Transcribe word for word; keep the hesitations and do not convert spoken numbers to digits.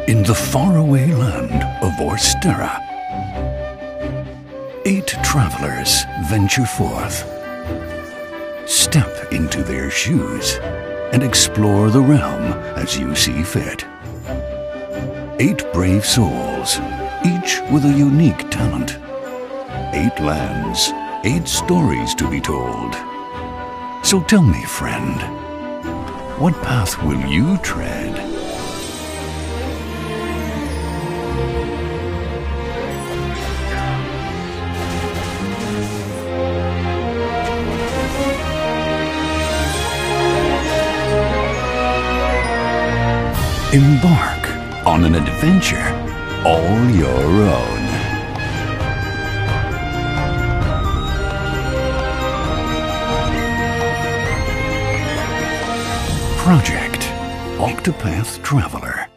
In the faraway land of Orstera, eight travelers venture forth. Step into their shoes and explore the realm as you see fit. Eight brave souls, each with a unique talent. Eight lands, eight stories to be told. So tell me, friend, what path will you tread? Embark on an adventure all your own. Project Octopath Traveler.